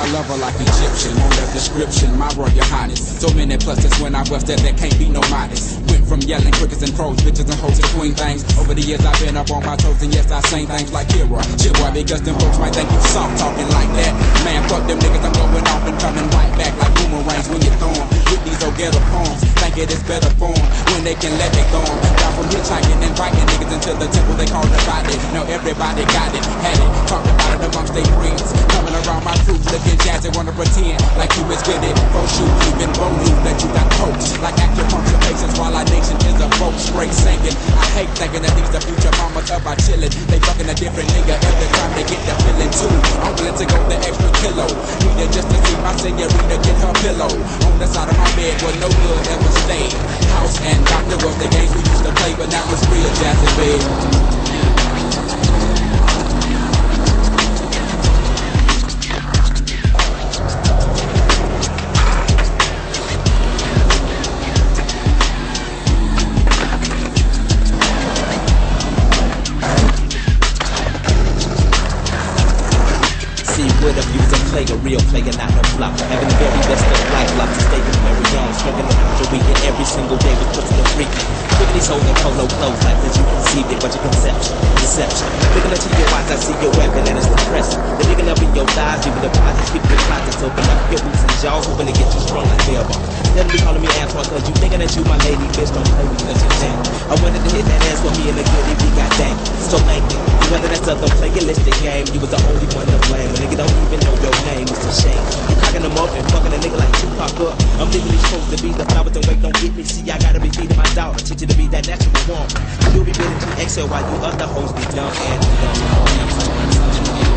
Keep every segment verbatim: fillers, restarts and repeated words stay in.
I love her like Egyptian. On the description, my royal highness. So many pluses when I bust that there can't be no modest. Went from yelling crickets and crows, bitches and hoes to queen things. Over the years I've been up on my toes, and yes, I sing things like Kira. Shit, boy, because them folks might think you soft talking like that. Man, fuck them niggas, I'm going off and coming right back like boomerangs when you throw 'em. With these old ghetto poems, think it is better form when they can let it go. Down from hitchhiking and biking niggas into the temple they call the body. Now everybody got it, had it, talked about it amongst their friends. Coming around my crew, looking jazzy, wanna pretend like you is with it. For shoot, you been rolling that you got coached. Like acupuncture patients while our nation is a folk straight singing. I hate thinking that these the future mamas up by chillin'. They fucking a different nigga every time they get the feeling too. I'm willing to go the extra kilo. Needed just to see my senorita get her pillow on the side of my bed where no good ever stayed. House and doctor was the games we used to play, but now it's real jazzy, babe. What if you was a player, real player, not no flopper? Having the very best of life, lots of steak and very young, smoking the after weekend every single day with pussy and freaking. Look at these holding polo clothes like that you conceived it, but your conception, deception. Looking into your eyes, I see your weapon and it's repressing. The nigga up in your thighs, even the pockets, keep your pockets open up, your boots and jaws, hoping to get you strong like hell. Then be calling me Antoine, cause you thinking that you my lady, bitch, don't play with me, cause you're jam. I wanted to hit that ass for me and the goodie, we got dang. So thank you. Whether that's a playeristic game, you was the only one to blame. A nigga don't even know your name, it's a shame. You cocking them up and fucking a nigga like Tupac up. I'm legally supposed to be the flowers and wait, don't get me. See, I gotta be feeding my daughter, teach you to be that natural woman. You'll be ready to exhale while you other hoes be dumb and dumb.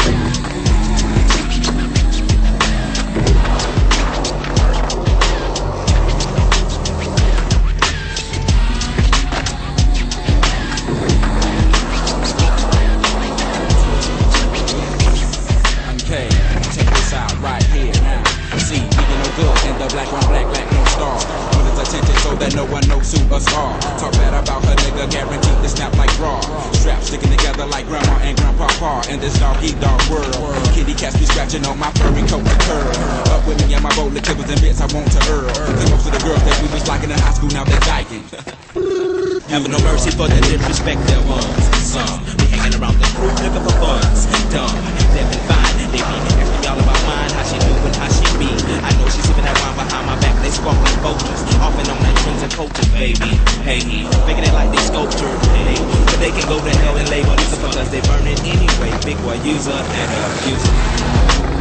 Black on black, black no star. Put his attention so that no one knows who us are. Talk bad about her nigga, guaranteed to snap like raw. Straps sticking together like grandma and grandpapa. In this dog eat dog world, kitty cats be scratching on my furry coat to curl. Up with me and my bowl of kibbles and bits I want to earl. Cause most of the girls that we was liking in high school now they're dyking. Having no mercy for the disrespect there was. Some be hanging around the crew looking for funds. Dumb, they've been fine. They be asking y'all about mine, how she do and how she be. I know she's sipping that wine behind my back. They sparkling vultures, off and on that dreams and cultures, baby. Hey, making it like they sculptures, hey. But they can go to hell and label us because they burn it anyway. Big boy user and abuser.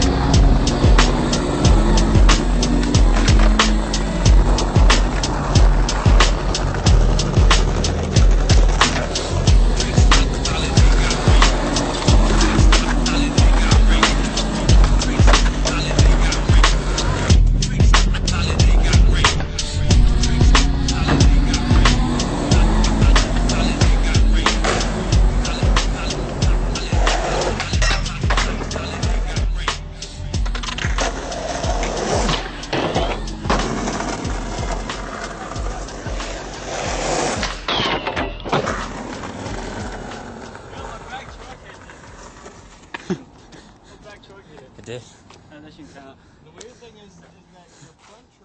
It did. And that should count. The weird thing is, is that your front